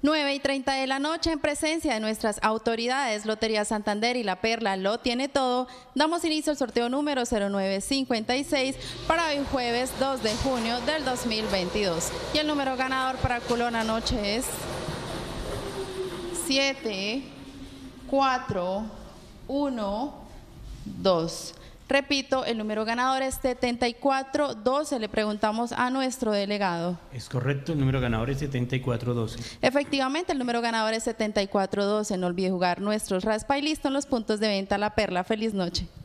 9:30 de la noche, en presencia de nuestras autoridades, Lotería Santander y La Perla lo tiene todo, damos inicio al sorteo número 0956 para hoy jueves 2 de junio del 2022. Y el número ganador para Culón anoche es 7, 4, 1, 2. Repito, el número ganador es 7412. Le preguntamos a nuestro delegado. Es correcto, el número ganador es 7412. Efectivamente, el número ganador es 7412. No olvide jugar nuestros raspa y listo en los puntos de venta La Perla. Feliz noche.